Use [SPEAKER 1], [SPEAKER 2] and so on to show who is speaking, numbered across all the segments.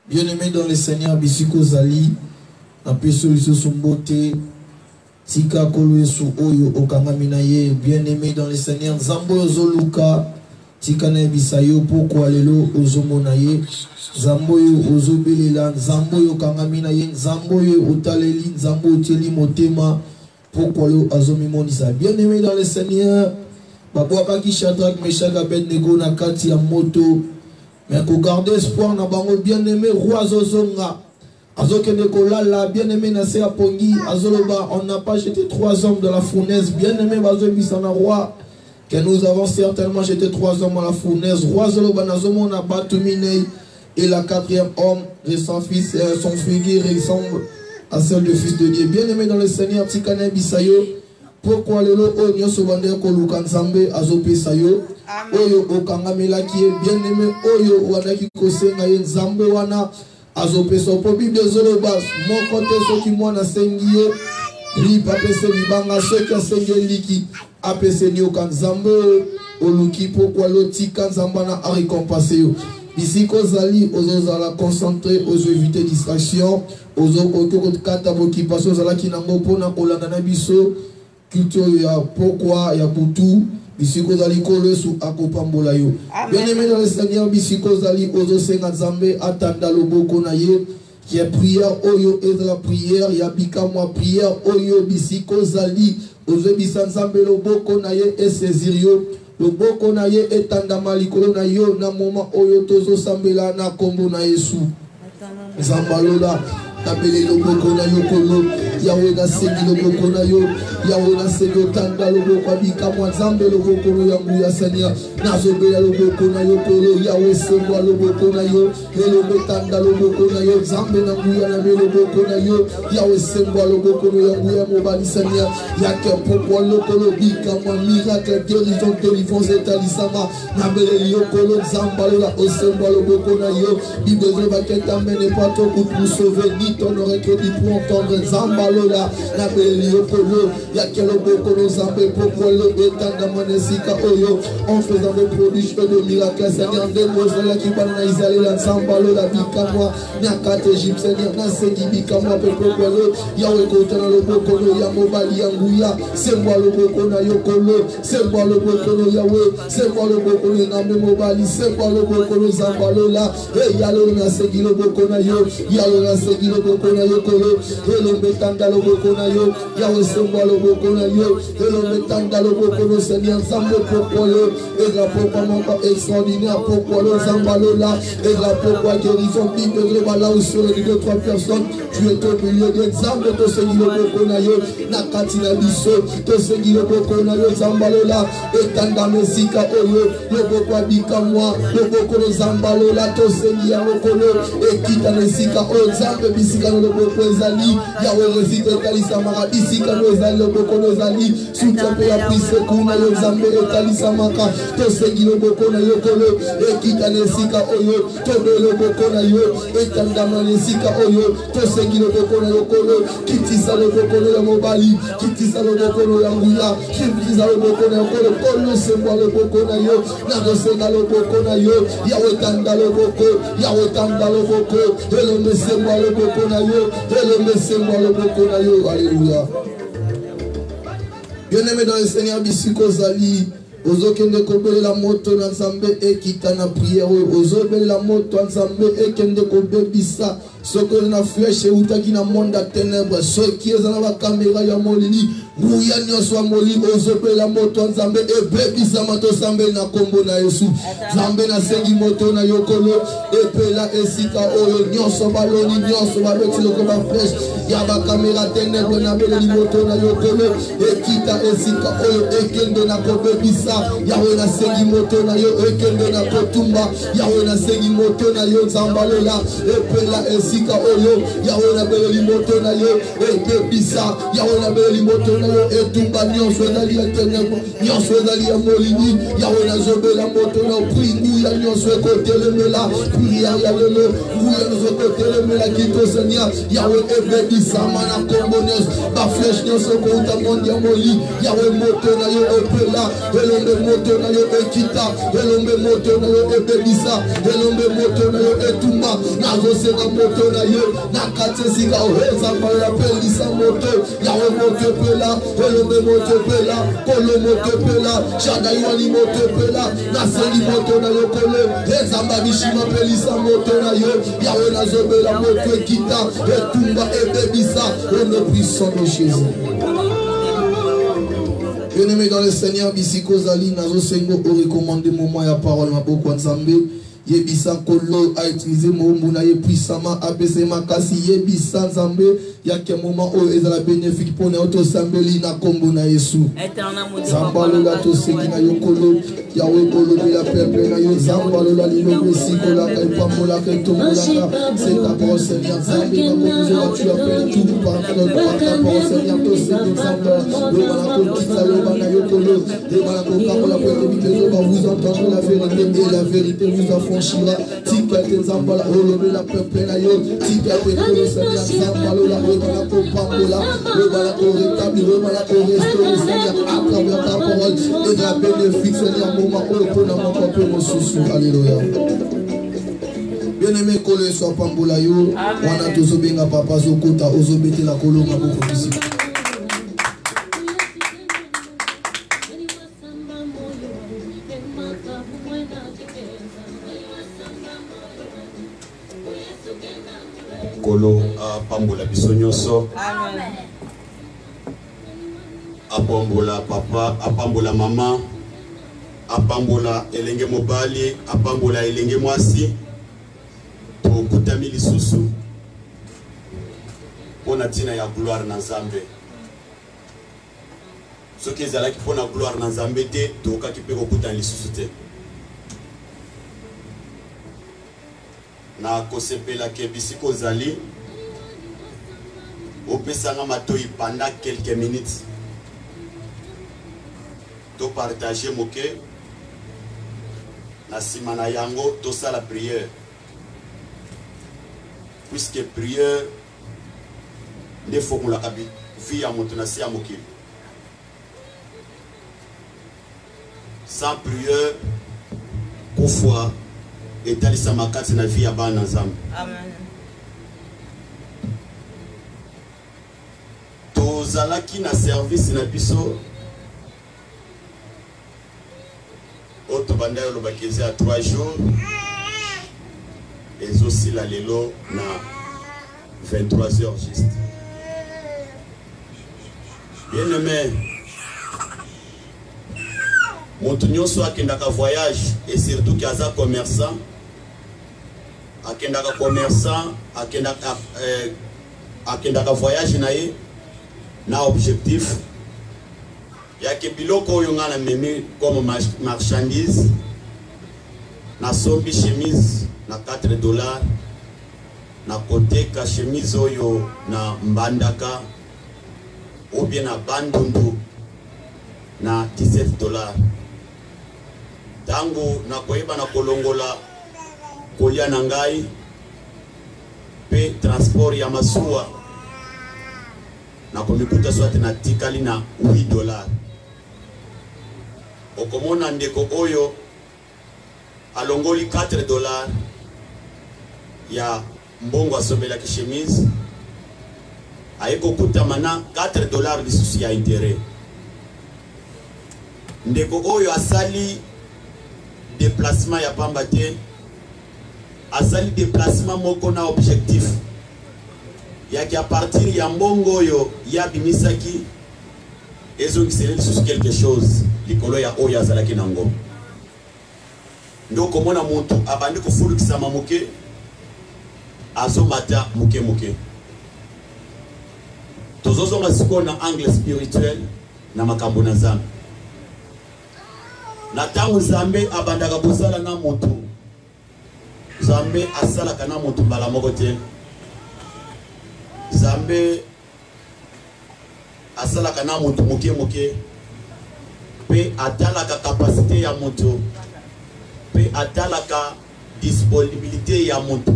[SPEAKER 1] Bien-aimé dans le Seigneur, Bisiko Zali, na peso iso sumbote, tika kolwe su oyo okangaminaye, bien-aimé dans le Seigneur, Zambo Ozoluka, tika na bisayo poko alelo ozomonaye, Zambo yo ozobelela, Zambo yo kangaminaye, Zambo yo otaleli, Zambo oteli motema, poko alelo azomimonisa. Bien-aimé dans le Seigneur, Babouaka ki Shadrach, Meshach, Abednego na kati ya moto, mais qu'on garde espoir na bango bien-aimé roi Zozonga azokende kolala bien-aimé na se apongi azoloba on n'a pas jeté 3 hommes dans la fournaise bien-aimé bazobisa na roi que nous avons certainement jeté 3 hommes dans la fournaise roi Zoloba nazomona Batuminei et la 4e homme de son fils son figure ressemble à celle du fils de Dieu bien-aimé dans le Seigneur Tikane Bisayo pourquoi lelo o nyoso bande ko lukanzambe azopesa yo oyo okangamela ki bien-aimé oyo wana ki kosenga ye nzambe wana azopesa po Bible zoloba moko te soki mwana sengiye li papese libanga soki asenge liki apese ni okanzambe oluki pourquoi lotika nzamba na a récompenser yo bisiko zali ozozala concentré ozo éviter distraction ozo okoko kata bokipation zala kinango pona kolanda na biso culture ya pourquoi ya butu bisiko zali kolo su akopambola yo bien-aimé dans le Seigneur bisiko zali ozo senga nzambe atanda loboko na ye qui est prière oyo ezala prière ya bika moi prière oyo bisiko zali ozo bisa nzambe loboko na ye et saisir yo loboko na ye etanda malikolo na yo na moment oyo tozo sambela na kombo na Yesu zambalola Tabele loboko na yo kolo yawe na sengi loboko na yo yawe na sengi otanda loboko abika mwa nzambe loboko no yangu ya Seigneur nazobela loboko na yo kolo yawe sengwa loboko na yo elobe tanda loboko na yo nzambe na nguya na loboko na yo yawe sengwa loboko no yangu ya mobali Seigneur yake pourquoi lokolo bika mwa miracle guérison délivrance etalisama nabele yo kolo nzamba la osengwa loboko na yo Bible va t'amener pas trop pour sauver ton oreille que dit pour entendre Zambalola, la belle Yokolo, Yakelo Bokolo Zambe, Pokolo, Etanda Manesika Oyo, en faisant des prodiges et des miracles, Seigneur, des Mosela qui parlent à Israël, la Zambalola, Bikama, Nakat Égypte, Seigneur, Nasegi Bikama, Pokolo, Yahweh Kotana, le Bokolo, Yamobali, Yanguya, c'est moi le Bokolo, Yokolo, c'est moi le Bokolo, Yahweh, c'est moi le Bokolo, Namobali, c'est moi le Bokolo, Zambalola, et Yalo Nasegi le Bokolo, Yalo Nasegi le Bokona yo kolo, elo metanda lo bokona yo, yawe semba lo bokona yo, elo metanda lo bokono Seigneur, zambo pokolo, et la pourquoi extraordinaire, pourquoi le zambalo là, et la pourquoi guérison, Bible de là où sur les 2-3 personnes, tu es au milieu de zambo, to segui lo bokona yo, nakati na biso, to segui lo bokona yo, zambalo là, et tanda mesika oyo, le bokwa bika moi, le bokono zambalo là, to segui ya lokolo, et kita mesika oyo, zambo bisika no boko ezali yawe rezite etalisa maka bisika no ezali loboko no ezali sutempe ya prise kuna yo zambe etalisa maka tosengi loboko na yo kolo ekita nesika oyo tobe loboko na yo etandama nesika oyo tosengi loboko na yo kolo kitisa loboko no ya mobali kitisa loboko no ya nguya kitisa loboko na yo kolo kolo semwa loboko na yo nakosenga loboko na yo yawe tanda loboko yawe tanda loboko elombe semwa loboko na yo alléluia. Bien-aimé dans le Seigneur bisiko zali ozokende kobele la moto na nzambe ekita na prière ozobele la moto na nzambe ekende kobebisa soko na flèche utaki na monde à ténèbres soki ezana ba caméra ya molili nguya nyonso ya molili ozobele la moto na nzambe ebebisa mato sambe na kombo na Yesu nzambe na sengi moto na yokolo epela esika oyo nyonso baloni nyonso babeti loko ba flèche ya ba caméra ténèbres na bele moto na yokolo ekita esika oyo ekende na kobebisa yawe na sengi moto na yo ekende na kotumba yawe na sengi moto na yo nzambalola epela esika oyo yawe na bele moto na yo ekebisa yawe na bele moto na yo etumba nyonso ezali ya tenebo nyonso ezali ya molini yawe nazobela moto na pri nguya nyonso ekotelemela prière ya lelo nguya nyonso ekotelemela kito Seigneur yawe ebebisama na kombo nyonso baflèche nyonso ekouta monde ya moli yawe moto na yo epela elombe moto na yo ekita elombe moto na yo ebebisa elombe moto na yo etumba nazosenga moto na yo nakati esika oheza mbala pelisa moto yawe moto epela elombe moto epela kolo moto epela shadaiwani moto epela nasengi moto na yo kolo ezamba bishima pelisa moto na yo yawe nazobela moto ekita etumba ebebisa au nom puissant de Jésus. Bien-aimé dans le Seigneur, Bisiko Zali, Nazo Sengo, au recommandé moment ya parole, ma beaucoup Nzambe. Yebisa Kolo a utilisé mon mounaye puissamment, abaissé ma kasi, Yebisa Nzambe, y'a qu'un moment où il a bénéfique pour notre Sambeli, na kombo na Yesu. Zambalo la to seki na yo Kolo, Yahweh Kolo de la peuple na yo, Zambalo la lino besiko la kaipamo la kaitomo la ka, c'est ta parole Seigneur, Zambé, ma kombo tu appelles tout par ta parole Seigneur, to seki Zambalo, le malako kita le banayo Kolo, le malako kamola peuple, vous entendrez la vérité et la vérité vous affranchira. Tikate Zambala, Olome la peuple na yo, Tikate Kolo Seigneur, Zambalo la rebalako pambola, rebalako rétabli, rebalako restauré Seigneur, à travers ta parole et de la bénéfice Seigneur, moment où le prenons mon peuple, mon soussou, alléluia. Bien-aimé Kolo et soit pambola yo, wana tozobenga papa zokota, ozobete la Kolo ma beaucoup ici.
[SPEAKER 2] Kolo apambola biso nyonso.
[SPEAKER 3] Amen.
[SPEAKER 2] Apambola papa, apambola mama, apambola elenge mobali, apambola elenge mwasi. Tokutami lisusu pona tina ya gloire na Nzambe. Soki ezalaki pona gloire na Nzambe te, tokaki pe kokutana lisusu te. Na kosepela ke Bisiko Zali opesanga matoi pendant quelques minutes to partager moke na simana yango to sala prière puisque prière ne formula abi vie ya moto na si ya moke sans prière kufwa etalisa makati na vie ya bana Nzambe.
[SPEAKER 3] Amen.
[SPEAKER 2] Tozalaki na service na biso oto banda yo lobakeze à 3 jours ezosila lelo na 23 heures juste. Bien aimé, moto nyonso akendaka voyage et surtout qui aza commerçant akendaka commerçant akendaka voyage na ye na objectif ya ke biloko oyo nga na memi comme marchandise na sombi chemise na $4 na koteka chemise oyo na mbandaka ou bien na bandundu na $17. Tango na koyeba na kolongola kolia na ngai pe transport ya masuwa na komikuta swati na tikali na $8. Okomona ndeko oyo alongoli $4 ya mbongo asombela ki chemise aiko kuta mana $4 lisusu ya intérêt. Ndeko oyo asali déplacement ya pamba te, asali déplacement moko na objectif ya ki a partir ya mbongo oyo ya bimisaki ezo kisele lisusu quelque chose likolo ya oyo azalaki nango. Ndoko mona mutu abandi kufulukisa mamuke azo mata muke muke. Tozozo masiko na angle spirituel na makambo na Nzambe. Na tangu Nzambe abandaka bosala na mutu, Nzambe asalaka na mutu mbala moko te. Nzambe asalaka na moto moke moke pe atalaka capacité ya moto pe atalaka disponibilité ya moto.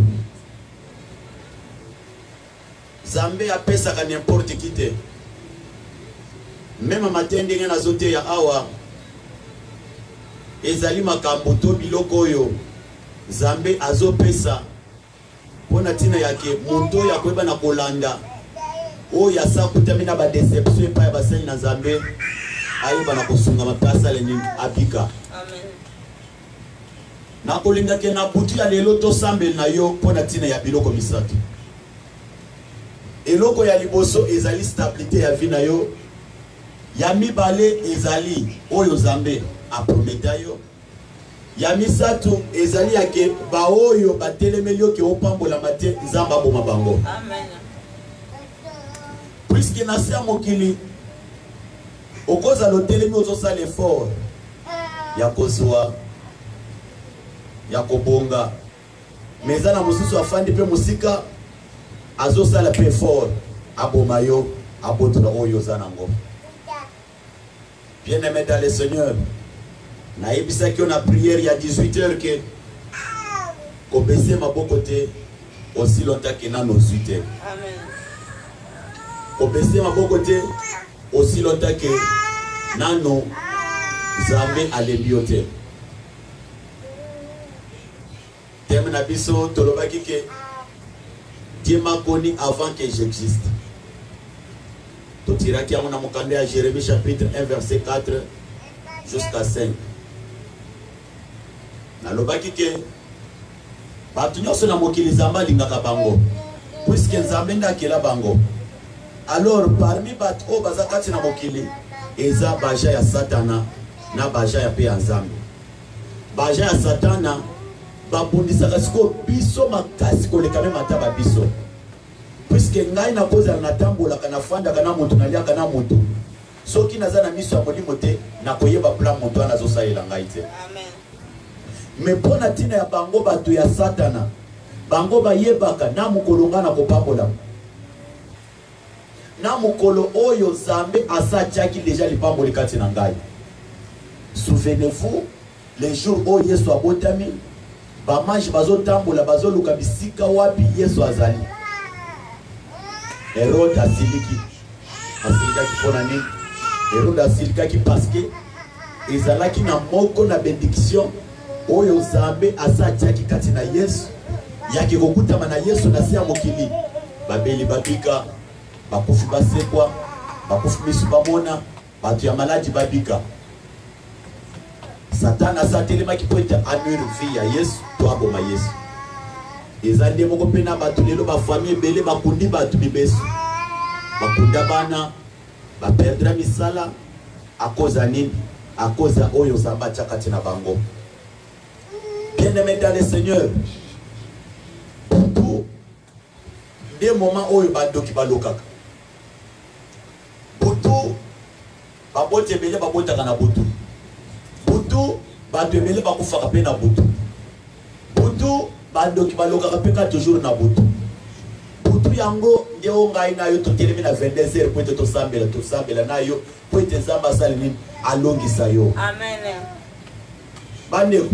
[SPEAKER 2] Nzambe apesaka n'importe qui te. Même matin ndenge nazote ya awa ezali makambo to biloko oyo Nzambe azopesa pona tina yake moto ya kweba na kolanda o ya sa kutamina ba deception pa ya basali na Nzambe ayeba na kosunga mapasa lenini abika. Amen. Na kolinga ke na butu ya lelo to sambel na yo pona tina ya biloko misato. Eloko ya liboso ezali stabilité ya vie na yo. Ya mibale ezali oyo Nzambe aprometa yo. Ya misato ezali yake ba oyo batelemeli yo ke opambola mate Nzamba boma bango. Amen. Puisque na sia mokili okoza lotelemi ozosala effort ya kozwa ya kobonga mezana mususu afandi pe musika azosala pe effort aboma yo abotola oyo zanango. Bien-aimé dans le Seigneur, naïbisa qui on a prière il y a 18h que kobese maboko te aussi longtemps que na nos 8h. Amen. Kobese maboko te aussi longtemps que nano Nzambe alebiote. Terme biso tolobaki ke Dieu m'a connu avant que j'existe. Totiraki amona mokande à Jérémie chapitre 1 verset 4 jusqu'à 5. Nalobaki ke batu nyonso na mokili Nzambe alingaka bango puisque Nzambe ndakela bango. Alors parmi batu o bazakati na mokili eza baja ya Satana na baja ya pe ya Nzambe. Baja ya Satana babundisaka siko biso makasi koleka me mataba biso. Puisque ngai na koza na tambola kana fanda kana moto na liaka na moto. Soki naza na miso ya molimo te na koyeba plan moto ana zo saela ngai te. Amen. Me pona tina ya bango batu ya Satana. Bango bayebaka na mukolonga na kopambola. Na mukolo oyo Nzambe asatiaki déjà lipamboli kati na ngai. Souvenez-vous les jours où Yesu abotami bamaji bazotambola bazoluka bisika wapi Yesu azali. Herode asiliki pona nini? Herode asilikaki parce que ezalaki na moko na bénédiction oyo Nzambe asatiaki kati na Yesu yaki kokutama na Yesu na sia mokili babeli babika bakufi basekwa bakufi misu bamona batu ya maladi babika. Satana satelemaki po ete anuire vie ya Yesu to aboma Yesu. Ezande moko pena batu lelo ba famille bele bakundi batu bibesu. Bakunda bana ba perdre misala akoza nini? Akoza oyo Nzambe chakati na bango. Bien-aimé dans le Seigneur, pour des moments oyo badoki balokaka. Butu babote bele babota kana butu. Butu batu ebele bakufaka pe na butu. Butu badoki balokaka pe ka toujours na butu. Butu yango ndeo ngai na yo totelemi na 22h po to sambela na yo po ete Nzambe asali nini alongisa yo. Amen. Bane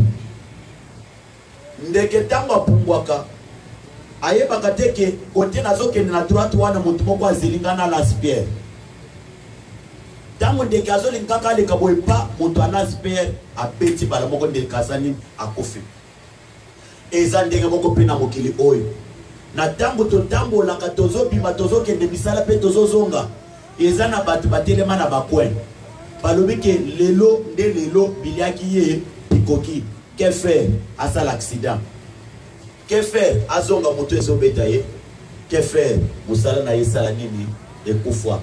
[SPEAKER 2] ndeke tango apumbwaka ayebaka teke kote nazokende na droite wana motu moko azilingana na Laspierre. Tango ndeke azolingaka aleka boye pa moto ana Laspierre apeti bala moko ndeke asani akofi. Eza ndenge moko pe na mokili oyo. Na tango totambolaka tozobima tozokende misala pe tozozonga eza na batu batelema na bakwen balobi ke lelo nde lelo biliaki ye pikoki que faire asa l'accident, que faire azonga moto ezobeta ye, que faire musala na yesala nini ekufwa.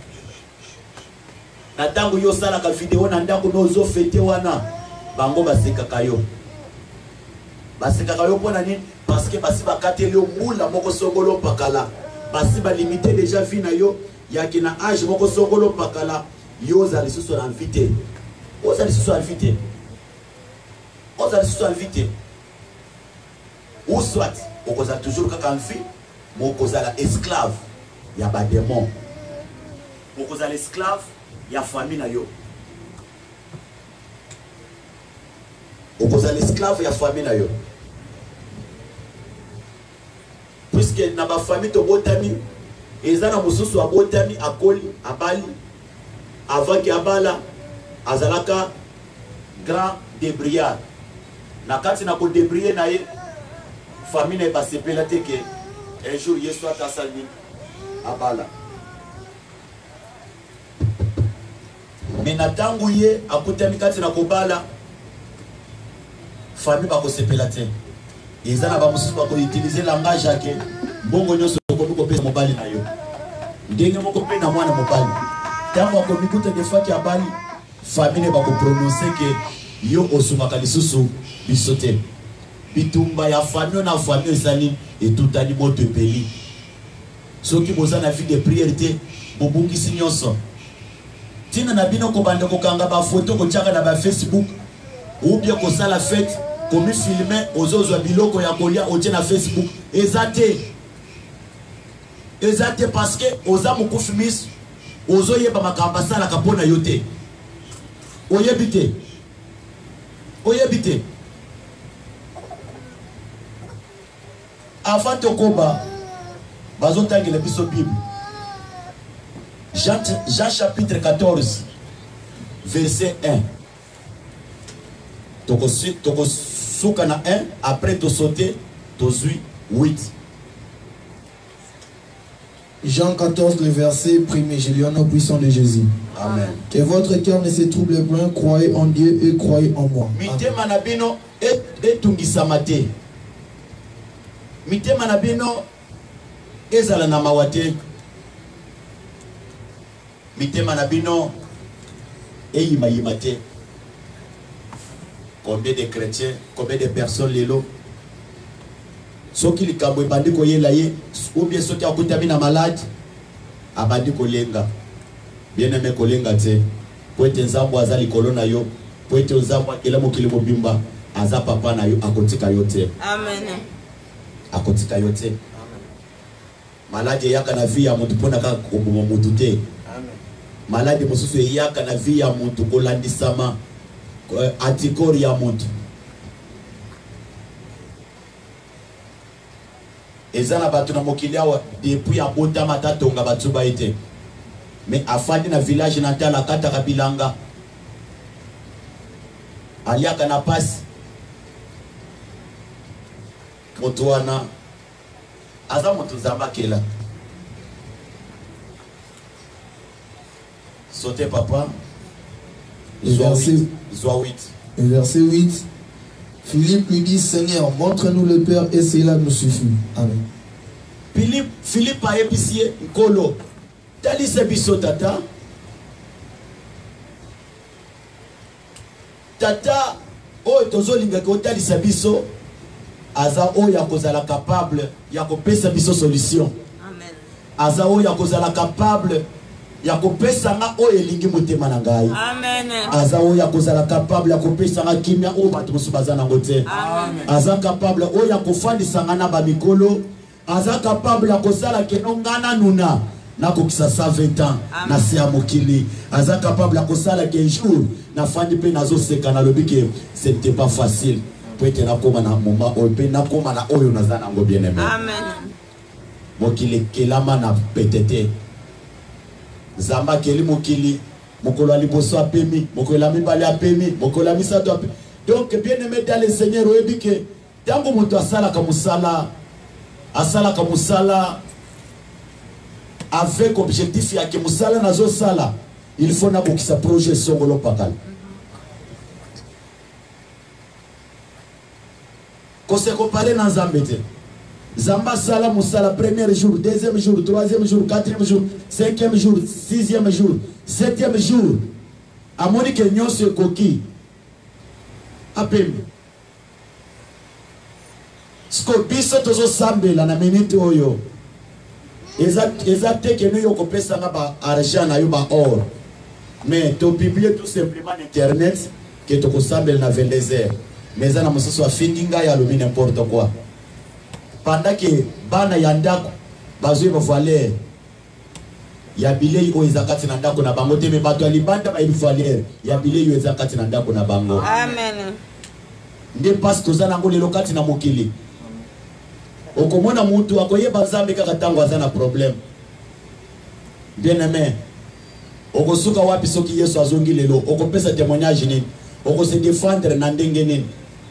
[SPEAKER 2] Na tango yo sala ka video na ndako nozo fete wana bango basekaka yo. Basekaka yo pona nini? Parce que basi bakateli yo mula moko songolo pakala. Basi ba limiter déjà vie na yo yaki na âge moko songolo pakala yo za lisusu na invité. Oza lisusu invité. Oza lisusu invité. Ou soit okoza toujours kaka envie, mokoza la esclave ya ba démon. okozala esclave ya famille na yo. Okozala esclave ya famille na yo. Puisque na ba famille to botami, ezana mususu abotami akoli abali avant que abala azalaka grand débriard. Na kati na ko débrier na ye famille na ba sepela te que un jour yesu atasalmi abala. Mais na tangu ye akutami kati na kobala famille ba ko sepela te. Ezana ba mususu ba ko utiliser langage yake bongo nyoso ko ko pesa mobali na yo. Ndenge moko pe na mwana mobali. Tango ko mikuta de faki abali famille ba ko prononcer que yo osumaka lisusu bisote. Bitumba ya famille na famille ezali etutani moto epeli. Soki boza na vie de prière bobungisi nyonso. Tina na bino ko bande ko kanga ba photo ko tchaka na ba Facebook ou bien ko sala fête ko mi filmer ozozo biloko ya kolia otie na Facebook ezate parce que oza mukufi mis ozo yeba makamba sala kapona yote oyebite avant tokoba bazotangela biso Bible Jean chapitre 14 verset 1 toko souka na 1 après to sauter to 8.
[SPEAKER 1] Jean 14, le verset 1er, je lis au nom puissant de Jésus.
[SPEAKER 2] Amen.
[SPEAKER 1] Que votre cœur ne se trouble point, croyez en Dieu et croyez en moi.
[SPEAKER 2] Mitema na bino etungisa te. Mitema na bino ezala na mawate. Mitema na bino eyima te. Combien de chrétiens, combien de personnes lelo soki likambo ebandi koyela ye ou bien soki akutami na malade abandi kolenga bien aimé kolenga te po ete nzambo aza likolo na yo po ete nzambo akela mokili mobimba aza papa na yo akotika yo te.
[SPEAKER 3] Amen.
[SPEAKER 2] Akotika yo te. Amen. Malade eyaka na vie ya mutu mpona kaka koboma mutu te. Amen. Malade mosusu eyaka na vie ya mutu kolandisama antikori ya mutu. Ezana batu na mokili awa depuis abotama tatonga batu ba ete. Mais afandi na village natal akata kabilanga. Aliaka na pasi. Moto wana aza moto zamba kela. Sauter papa.
[SPEAKER 1] Verset 8. Philippe lui dit, Seigneur, montre-nous le Père et cela nous suffit. Amen.
[SPEAKER 2] Philippe a épicié Nkolo. Tali sebiso tata. Tata, oh, tozolinga ko tali sebiso. Aza o ya kozala capable ya ko pesa biso solution.
[SPEAKER 3] Amen.
[SPEAKER 2] Aza o ya kozala capable ya kopesa nga o elingi motema na ngai.
[SPEAKER 3] Amen.
[SPEAKER 2] Aza o ya kozala capable ya kopesa nga kimia o bato mosu bazana ngote.
[SPEAKER 3] Amen.
[SPEAKER 2] Aza capable o ya kofandisa nga na ba mikolo. Aza capable ya kozala keno ngana nuna na kokisa 120 ans. Amen. Na sia mokili. Aza capable ya kosala ke jour na fandi pe nazo seka na lobi ke c'était pas facile. Poete na koma na moment o pe na koma na oyo nazana ngo bien aimé.
[SPEAKER 3] Amen.
[SPEAKER 2] Mokili kelama na petete. Zamba keli mokili mokolo aliboso apemi mokolo la mibali apemi mokolo la misato apemi. Donc bien aimé dans le Seigneur oyebi ke tango moto asala ka musala avec objectif ya ke musala nazo sala il faut na bokisa projet songolo pakal. Ko se comparer na Nzambe te. Zamba sala musala premier jour, deuxième jour, troisième jour, quatrième jour, cinquième jour, sixième jour, septième jour. Amoni ke nyonso koki. Apem. Sko biso tozo sambela na minute oyo. Exacte que nous avons payé argent na yo ba or. Mais to publier tout simplement internet que to ko sambela na 22h. Mais ça na mosusu afindinga ya lobi n'importe quoi. Pendant que bana yandako bazwe ba valeur ya bilei o ezakati na ndako na bango te me bato ya libanda ba ilfaliere ya bilei o ezakati na ndako na bango.
[SPEAKER 3] Amen.
[SPEAKER 2] Nde pasi toza nango lelo kati na mokili. Okomona mutu akoyeba Nzambe kaka tango aza na problème. Bien aimé. Okosuka wapi soki Yesu azongi lelo? Okopesa témoignage nini? Okose défendre na ndenge nini?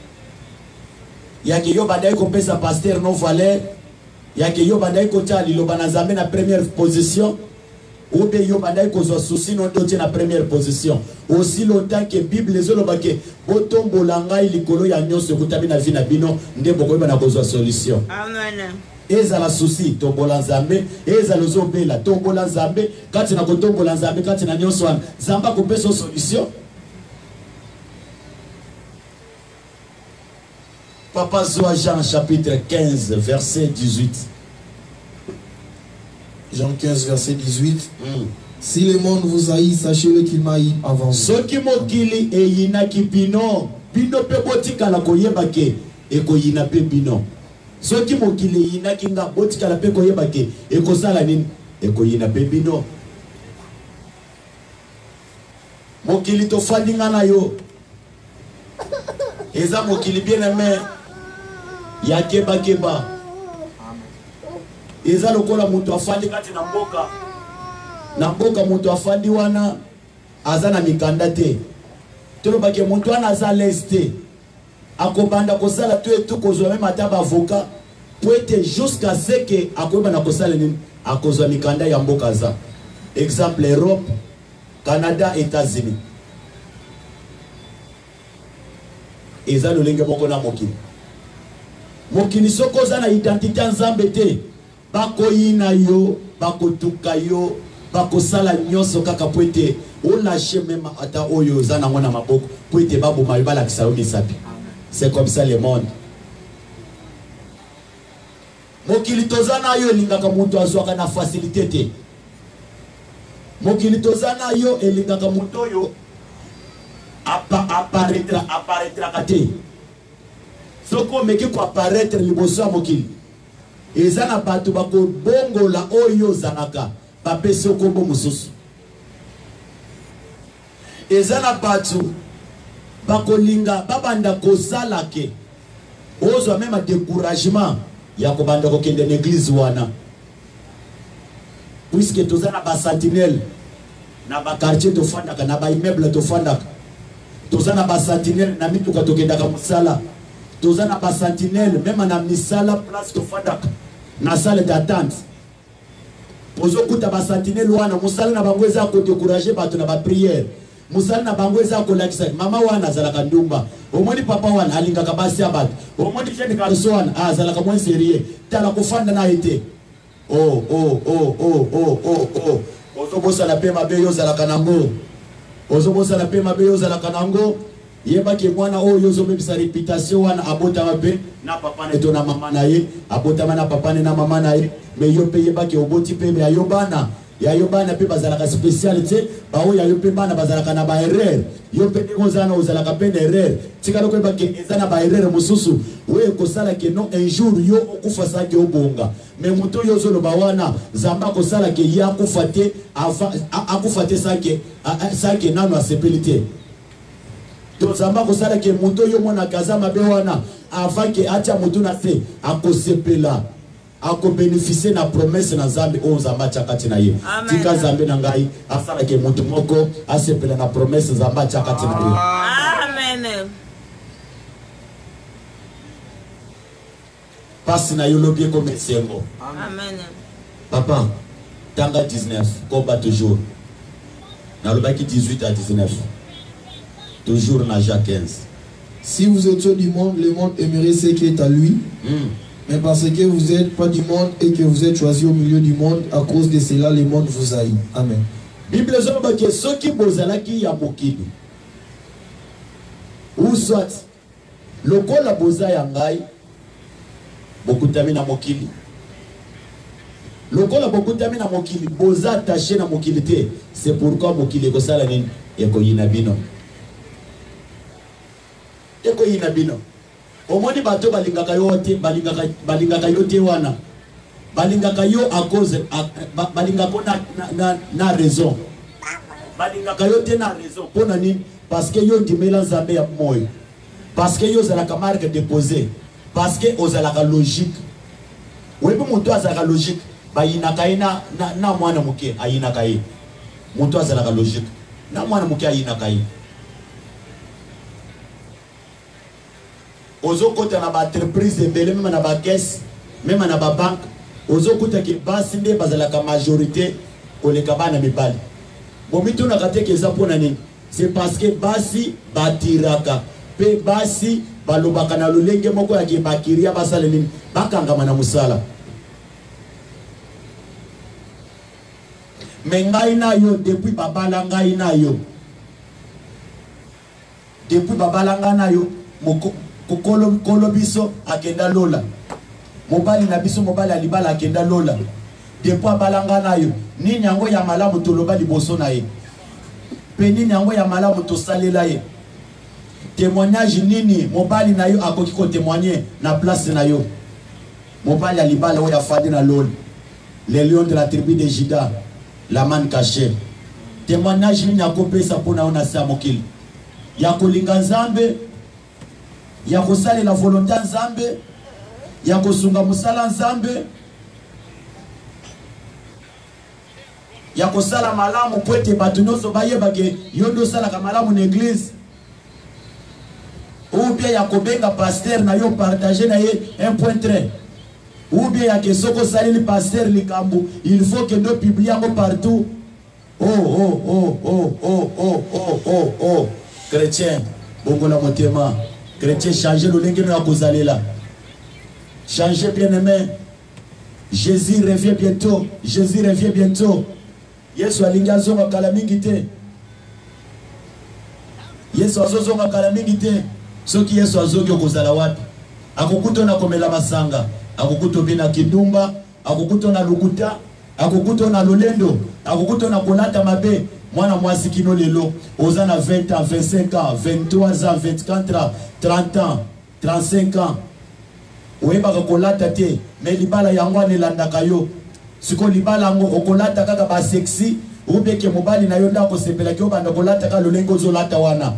[SPEAKER 2] Yake yo badai kopesa pasteur non valeur. Yake yo badai kotia liloba na Nzambe na première position. Ou bien yo badai kozwa souci non dotie na première position. Aussi longtemps que Bible ezolobake botombola ngai likolo ya nyonso ekutami na vie na bino nde bokoyeba na kozwa solution.
[SPEAKER 3] Amen.
[SPEAKER 2] Eza la souci tombola Nzambe, eza lozobela tombola Nzambe, kati na kotombola Nzambe kati na nyonso wana Nzamba kopesa solution. Papa Zoa Jean chapitre 15 verset 18.
[SPEAKER 1] Jean 15 verset 18. Si le monde vous haït, sachez-le qu'il m'a haï avant vous.
[SPEAKER 2] Soki mokili eyinaki bino, bino pe botikala koyebake ekoyina pe bino. Soki mokili eyinaki nga botikala pe koyebake ekosala nini ekoyina pe bino. Mokili tofandi nga na yo. Eza mokili bien aimé ya keba keba. Eza lokola mutu afandi kati na mboka. Na mboka mutu afandi wana azana mikanda te. Tolobake mutu wana aza leste. Akobanda kosala tu etu kozwa même ata ba avocat pour être jusqu'à ce que akoba na kosala nini akozwa mikanda ya mboka za. Exemple Europe, Canada, États-Unis. Eza lolenge moko na mokili. Mokili soko za na identité Nzambe te. Bakoyina yo, bakotuka yo, bakosala nyonso kaka poete o lâcher même ata oyo za na ngona maboko poete babu malibala kisalo misapi. C'est comme ça le monde. Mokili tozana yo elingaka mutu azwaka na facilité te. Mokili tozana yo elingaka mutu yo apparaîtra kate. Soko meki ko apparaître liboso ya mokili. Ezana batu bako bongo la oyo zanaka bapesi okombo mususu. Ezana batu bako linga babanda kosala ke ozwa même découragement ya kobanda kokende na église wana. Puisque tozana ba sentinelle na ba quartier to fandaka na ba immeuble to fandaka. Tozana ba sentinelle na mituka tokendaka musala. Tozana ba sentinelle même na misala place to fandaka. Na salle d'attente. Pozo kuta ba sentinelle wana musala na bango eza ko décourager bato na ba prière. Musala na bango eza ko lakisa mama wana azalaka ndumba. Omoni papa wana alingaka basi abatu. Omoni jeune garçon wana azalaka moins sérieux. Tala kofanda na ete. Oh. Ozo bosa la pe mabe yo zalaka nango. Ozo bosa la pe mabe yo zalaka nango. Yeba ke mwana oyo zo mebisa réputation wana abota mabe na papa neto na mama na ye, abota na papa na mama na ye, mais yo pe yeba ke oboti pe me ayobana. Ya yobana pe bazalaka spécialité, ba o ya yo pe bana bazalaka na ba erreur. Yo pe kozana ozalaka pe na erreur. Tika loko yeba ke ezana ba erreur mususu. We kosala ke non un jour yo okufa sa ke obonga. Mais muto yo zo lo bawana zamba kosala ke ya akufate akufate sa ke nano asepelité. To zamba kosala ke muto yo mona kazama be wana avant que atia mutu na se akosepela ako bénéficier na promesse na Nzambe o Nzamba chakati na ye. Tika Nzambe na ngai asala ke mutu moko asepela na promesse Nzamba chakati na ye.
[SPEAKER 3] Amen.
[SPEAKER 2] Passe na yo lobie comme sengo.
[SPEAKER 3] Amen.
[SPEAKER 2] Papa, tanga 19, combat toujours. Na lobaki 18 à 19. Toujours dans Jacques 15.
[SPEAKER 1] Si vous étiez du monde, le monde aimerait ce qui est à lui. Mais parce que vous n'êtes pas du monde et que vous êtes choisi au milieu du monde, à cause de cela, le monde vous haït. Amen. Bible dit que ceux qui bozalaki ya mokili. Ou soit, le kola boza ya ngai, bokutami na mokili. Le kola bokutami na mokili, boza attaché na mokili te. C'est pourquoi mokili kosala nini ekoyina bino. Eko yina bino. Omoni bato balingaka yote wana.
[SPEAKER 4] balingaka yo à cause balingako na raison balingaka yo te na raison pona nini parce que yo ndimela nzambe ya moyo parce que yo zalaka marque déposé parce que ozalaka logique webi moto azalaka logique bayinaka ye na mwana moke ayinaka ye moto azalaka logique na mwana moke ayinaka ye ozo kota na ba entreprise ebele même na ba caisse même na ba banque ozo kota ki basi nde bazalaka majorité koleka bana mibali bomito na kateke eza pona nini c'est parce que basi batiraka pe basi balobaka na lolenge moko ya kibakiria basale nini bakangama na musala mengai na yo depuis babala ngai na yo depuis babala ngai na yo kolo biso akenda lola mobali na biso mobali alibala akenda lola depuis abalanga na yo nini yango ya malamu toloba liboso na ye pe nini yango ya malamu tosalela ye témoignage nini mobali na yo akoki ko témoigner na place na yo mobali alibala oya fadi na lola les lions de la tribu de Juda la man cachée témoignage nini akopesa pona ona sa mokili ya kolinga nzambe ya kosala la volonté nzambe ya kosunga musala nzambe ya kosala malamu poete bato nyonso bayebake yondo salaka malamu na église ou bien ya kobenga pasteur na yo partager na ye un point trait ou bien ya kesoko saleli pasteur likambo il faut que nous publions partout oh chrétien bongola motema chrétien changer le lengeno ya kozalela changer bien aimé Jésus revient bientôt Jésus revient bientôt Yesu alingi azonga kala mingi te Yesu azozonga kala mingi te soki Yesu azongi okozala wapi akokuto na komela masanga akokuto bina kidumba akokuto na lukuta akokuto na lolendo akokuto na kolata mabe mwana mwasi kino lelo oza na 20 ans 25 ans 23 ans 24 ans 30 ans 35 ans oyebaka kolata te mais libala yango anelandaka yo siko libala ngo okolata kaka ba sexy ubeke mobali na yo ndako sepela ki obanda kolata ka lolengo ozolata wana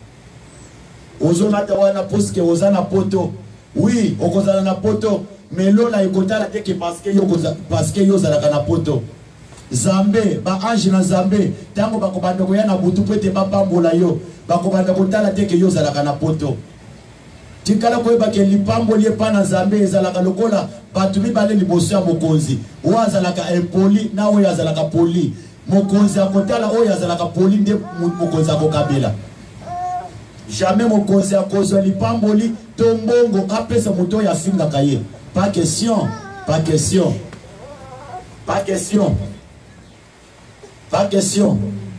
[SPEAKER 4] poske ozana poto oui okozala na poto mais lola ekotala te ke parce que yo zalaka na poto Zambe ba ange na Zambe tango bakobanda koya na butu pete bapambola yo bakobanda kotala te ke yo zalaka na poto tikala koyeba ke lipambo liepa na Zambe ezalaka lokola batu mibale liboso ya mokonzi oyo azalaka impoli na oyo azalaka poli mokonzi akotala oyo azalaka poli nde mokonzi akokabela jamais mokonzi akozwa lipamboli to mbongo apesa moto oyo afingaka ye pas question pas question pas question pas question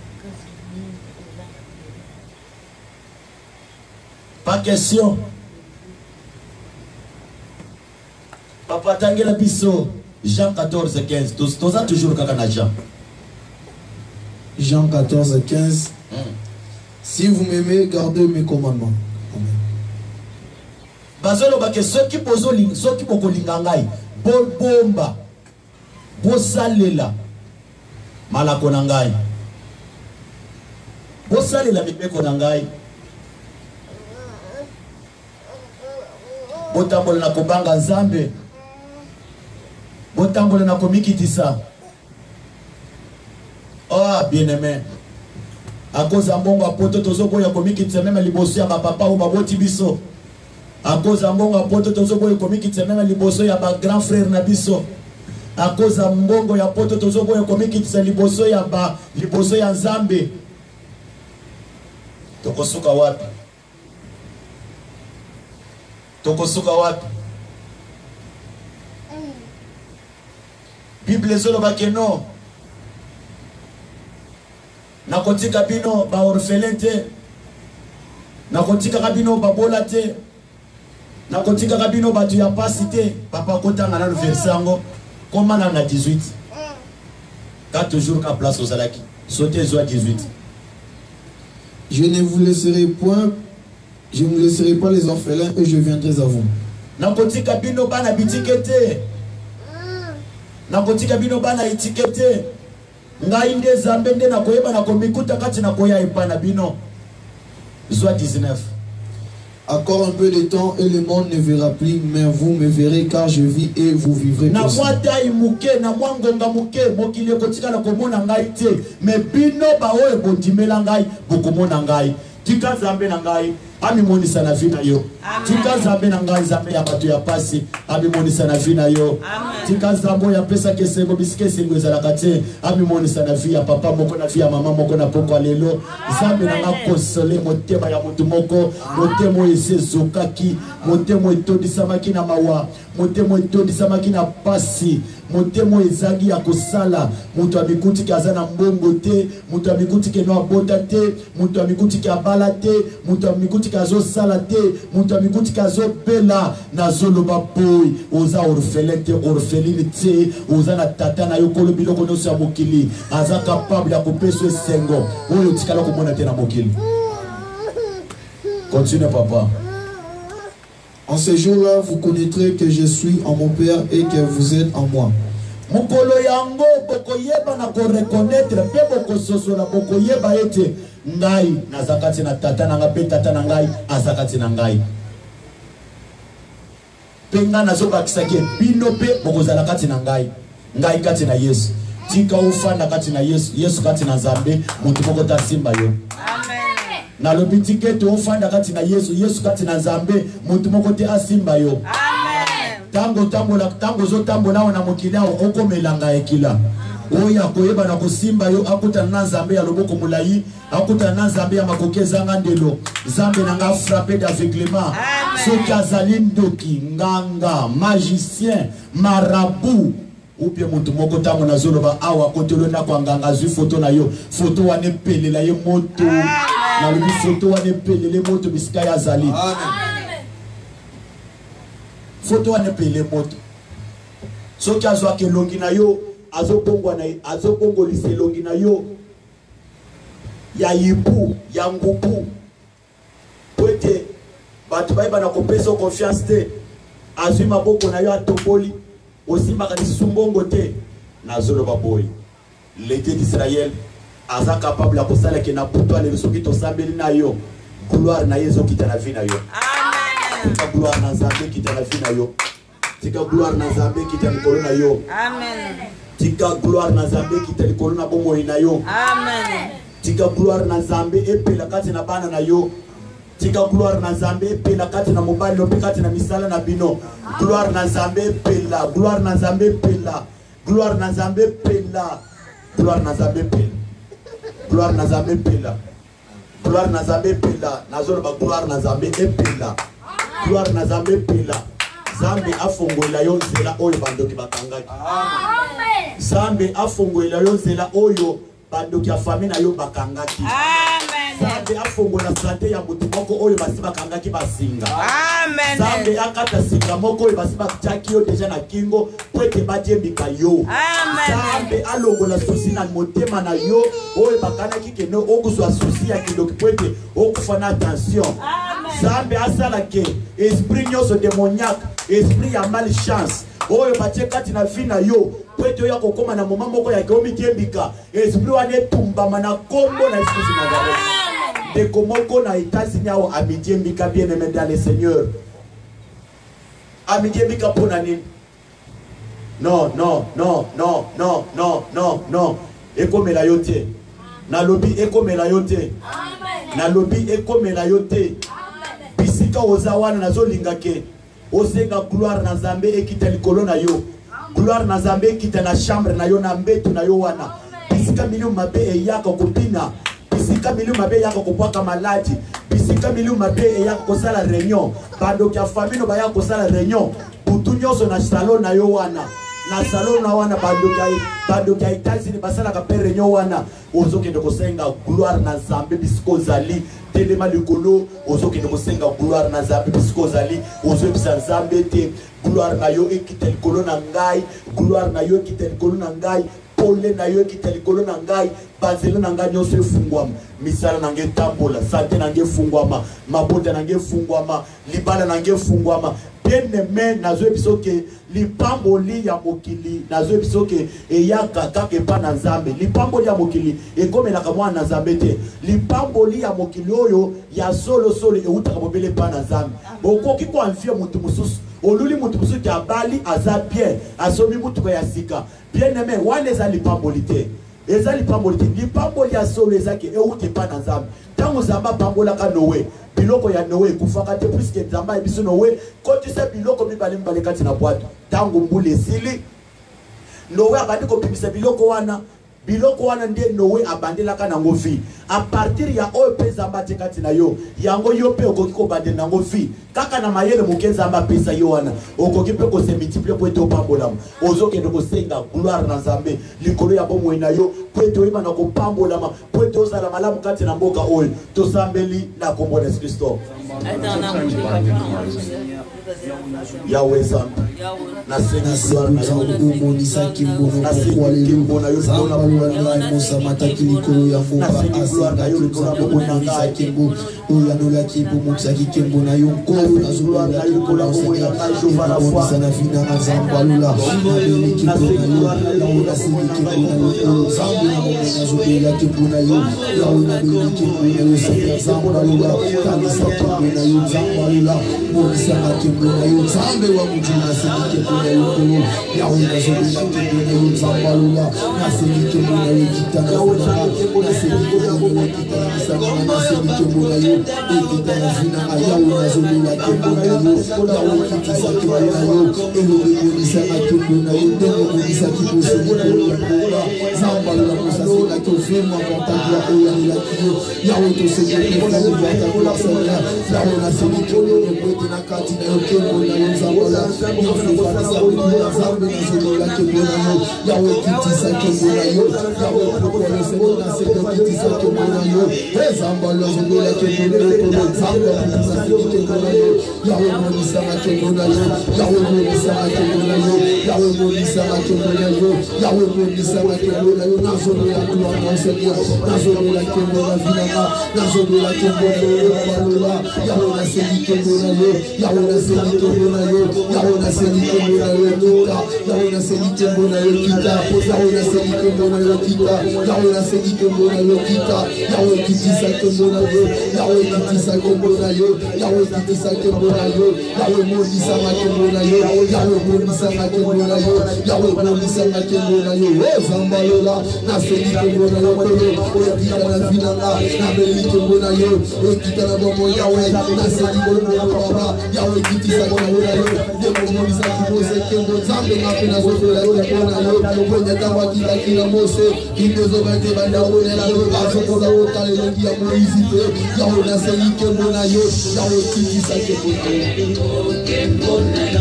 [SPEAKER 4] pas question Papa Tangela Bisso, Jean 14 15. Toza toujours kakana Jean.
[SPEAKER 1] Jean 14 15. Si vous m'aimez, gardez mes commandements. Amen.
[SPEAKER 4] Bazolo bake soki boko lingangai, bo bomba, bo salela, malako nangai. Bo salela mipeko nangai. Bo tambola na kobanga Nzambe. Botambola na komikitisa. Oh bien aimé. A cause ya mbongo apoto tozoboya komikitisa même liboso ya papa ou baboti biso. A cause ya mbongo apoto tozoboya komikitisa même liboso ya ba grand frère na biso. A cause ya mbongo ya poto tozoboya komikitisa liboso ya Nzambe. Tokosuka wapi? Tokosuka wapi? Bible zolo bakeno nakotika bino ba orphelin te nakotika kabino ba bola te nakotika kabino batu ya pasi te papa kotanga na verset yango koma na 18 ka toujours ka place aux alaki sauter zo 18
[SPEAKER 1] Je ne vous laisserai point, je ne laisserai pas les orphelins et je viendrai à vous.
[SPEAKER 4] Nakotika bino bana bitike te nakotika bino bana etikete ngai nde zambe nde nakoyeba nakomikuta kati nakoya epana bino. Soit 19.
[SPEAKER 1] Encore un peu de temps et le monde ne verra plus, mais vous me verrez car je vis et vous vivrez aussi.
[SPEAKER 4] Tika zambe na ngai ami monisa na vina yo. Tika zambe na ngai zambe ya bato ya pasi ami monisa na vina yo. Tika zambo ya pesa kesengo bisike sengo za lakate ami monisa na via papa moko na via mama moko na poko lelo. Zambe na ngakosole motema ya mutu moko motemo esezokaki motemo etodi samaki na mawa motemo etodi samaki na pasi motemo ezagi ya kosala mutu amikuti kazana mbongo te mutu amikuti ke no abota te mutu amikuti ke abala te mutu amikuti kazo sala te mutu amikuti kazo bela na zoloba boy oza orphelin te orpheline te oza na tata na yo kolo biloko nyonso ya mokili aza capable ya kopesa esengo oyo tikala komona te na mokili. Continue papa.
[SPEAKER 1] En ce jour-là, vous connaîtrez que je suis en mon Père et que vous êtes en moi.
[SPEAKER 4] Mukolo yango bokoyeba na ko reconnaître pe bokososola bokoyeba ete ngai nazakati na tata na ngape tata na ngai azakati na ngai. Penga nazobakisa ke bino pe bokozala kati na ngai. Ngai kati na Yesu. Tika ufanda kati na Yesu, Yesu kati na Nzambe, mutu moko ta simba yo. Na lobiti keto ufanda kati na Yesu, Yesu kati na Nzambe, mutu moko te asimba yo. Tango zo tambola na mokili awo okomelanga ekila. Oya koyeba na kosimba yo akuta na Nzambe ya loboko mulayi, akuta na Nzambe ya makokeza ngandelo. Nzambe na nga frappé d'aveuglement. Soki azali ndoki, nganga, magicien, marabout. Ou bien mutu moko tango na zoloba awa kotelo na kwa nganga zwi photo na yo. Photo wane pele la ye moto. Na lubi photo wane pele le moto bisika ya zali. Photo wane pele moto. Soki azwa ke longi na yo, azopongwa na azopongo lise longi na yo. Ya yipu, ya ngupu. Pwete batu bai bana kopesa confiance te. Azwi maboko na yo atopoli. Aussi makani sumbongo te na zolo baboy. L'État d'Israël aza capable ya kosala ke na puto ale soki to sambeli na yo. Gloire na yezo kita na vie na yo. Amen. Tika gloire na Nzambe kita na vie na yo. Tika gloire na Nzambe kita likolo na yo. Amen. Tika gloire na Nzambe kita likolo na bomo na yo. Amen. Tika gloire na Nzambe epela kati na bana na yo. Tika gloire na Nzambe epela kati na mobali lopi kati na misala na bino. Gloire na Nzambe epela, gloire na Nzambe epela, gloire na Nzambe epela, gloire na Nzambe epela, gloire na Nzambe epela, gloire na Nzambe epela, nazolo ba gloire na Nzambe epela, gloire na Nzambe epela. Nzambe afongola yo nzela oyo bandoki bakangaki. Amen. Nzambe afongola yo nzela oyo bandoki ya famille na yo bakangaki. Amen. Nzambe afongola santé ya mutu moko oyo basi bakangaki basinga. Amen. Nzambe akata singa moko oyo basi bakchaki yo deja na kingo pwete badiembika yo. Amen. Nzambe alongola susi na motema na yo oyo bakanaki keno okuzwa susi ya kindoki pwete okufa na attention. Amen. Nzambe asala ke esprit nyonso démoniaque, esprit ya malchance oyo batie kati na vie na yo pwete ya kokoma na moma moko ya keomi diembika esprit wane tumbama na kombo na Jésus Nazareth. De komoko na États-Unis ao amidiembika bien aimé dans le Seigneur. Amidiembika pona nini? Non, non, non, non, non, non, non, non. Ekomela yote. Na lobi ekomela yote. Amen. Na lobi ekomela yote. Amen. Bisika ozawana nazolinga ke. Osenga gloire na Nzambe ekita likolo na yo. Gloire na Nzambe ekita na chambre na yo na mbetu na yo wana. Bisika milieu mabe eyaka kopina. Bisika milieu mabe eyaka kopwaka maladi. Bisika milieu mabe eyaka kosala réunion. Bando kia famille no baya kosala réunion. Butu nyonso na salon na yo wana. Na salon na wana bando kia États-Unis basala ka pe réunion wana. Ozoke de kosenga gloire na Nzambe bisiko zali. Telema likolo ozoke de kosenga gloire na Nzambe bisiko zali. Ozo bisa Nzambe te gloire na yo ekita likolo na ngai. Gloire na yo ekita likolo na ngai. Pole na yo ekita likolo na ngai. Banzela na ngai nyonso efungwama. Misala na ngai tambola. Santé na ngai efungwama. Mabota na ngai efungwama. Libala na ngai efungwama. bien aimé nazo bisoke lipamboli ya mokili nazo bisoke eyaka kaka pa na nzambe lipamboli ya mokili ekomelaka mwana na nzambe te lipamboli ya mokili oyo ya solo eutaka mobele pa na nzambe okoki ko anfie mutu mususu oluli mutu mususu ya bali aza bien asomi mutu ya sika bien aimé wana eza lipamboli te eza lipamboli te lipamboli ya solo ezaki euti pa na nzambe tango nzambe apambolaka Noé biloko ya Noé kufaka te puisque nzambe ayebiso Noé kotisa biloko mibale kati na bwato tango mbula esili Noé abandi kopimisa biloko wana nde Noé abandelaka nango vi a partir ya oyo pe nzambe atie kati na yo yango yo pe okoki kobandela nango vi kaka na mayele moke nzambe apesa yo wana okoki pe kose multiplier po ete opambolama ozokende kosenga gloire na nzambe likolo ya bomoi na yo po ete oyeba na kopambolama po ete ozala malamu kati na mboka oyo tosambeli na kombo na Yesu Kristo. Yahweh nzambe
[SPEAKER 1] Zambe wa mujina siki kuna yukuru ya una zobila kibuna yu zambalula na siki kuna yu kitana zina na siki kuna yu kitana zina na siki kuna yu kitana zina ya una zobila kibuna yu ya una kitisa kibuna yu elu bibunisa kibuna yu demo bunisa kibusi kibuna zambalula musa sina kufima kontakwa uya nila kiyo ya uto siki kuna yu kibuna sana ya una siki kuna yu kweti na kati na yu kibuna yu zambalula Yaona selike mbona yokita, yaona selike mbona yokita, yaona selike mbona yokita, yaona selike mbona yokita, yaona kitisa mbona yo, yaona kitisa mbona yo, yaona kitisa mbona yo, yaona modisa mbona yo, yaona modisa mbona yo, yaona modisa mbona yo, ezambalola na selike mbona yo kolo, okita na vinanga, na belike mbona yo, okita na bomo yawe, na selike mbona baba, yaona kitisa mbona yo. Demoniza kibose kengo zambe ngapena zozola kona yo kwenye tawa kila mose kindozo bande banda wona la yo bazo kola wota le ngia moizi te ya ona seli kengo na yo ya otiki sa kengo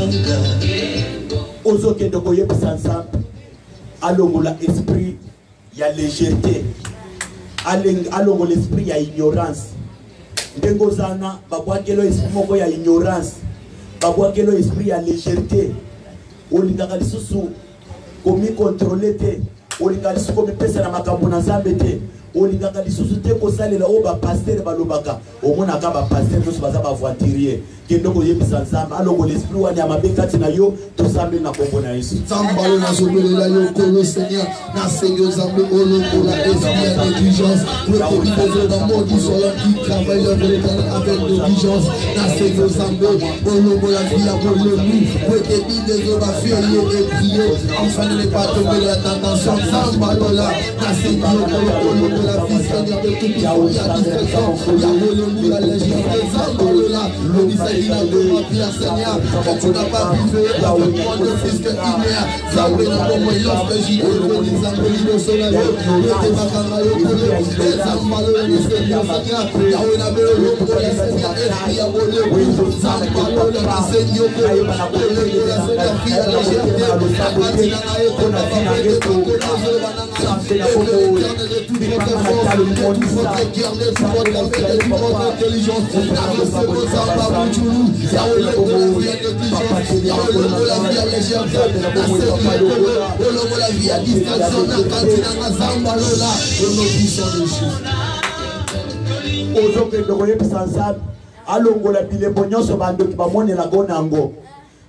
[SPEAKER 4] ozo kendo koye pisansa alongola esprit ya légèreté alongola l'esprit ya ignorance ndengo zana babwakelo esprit moko ya ignorance babwakelo esprit ya légèreté olingaka lisusu komi contrôler te olingaka lisusu komi pesa na makambo na nzambe te olingaka lisusu te kosalela oyo bapastere balobaka omonaka bapastere nyonso baza bavoiturier kende koyebisa nzambe alongo l'esprit wana ya mabe kati na yo tosambeli na kombo na Yesu
[SPEAKER 1] nzambalo nazobelela yo kolo Seigneur na Seigneur nzambe olongola esprit ya négligence pour que les hommes qui sont là qui travaillent avec négligence na Seigneur nzambe olongola vie ya bolemu pour que les hommes affirment et prier afin de ne pas tomber dans la tentation nzambalo là na Seigneur olongola vie Seigneur de tout il y a distraction il y a bolemu la légèreté nzambalo là il a demandé à Seigneur quand tu n'as pas vivé avec moi de fils que Inéa Zambé n'a pas moi lorsque j'y ai les Zambé au soleil le Tébakama le Koulé les Zambalo le Seigneur Yahweh n'a pas le pour les Seigneur esprit à voler Zambalo le Seigneur le Seigneur qui a légèreté la partie n'a pas été n'a pas été pour que nous et de toute votre force de toute votre cœur de toute votre âme de toute votre intelligence avancez vos âmes Yahweh le vie à négligence, Yahweh la vie à légèreté, la vie à distraction, la cantina à Zambalola, et nos puissants de Jésus.
[SPEAKER 4] Aujourd'hui, nous voyons que ça alongola bilembo nyonso bandoki bamonela go nango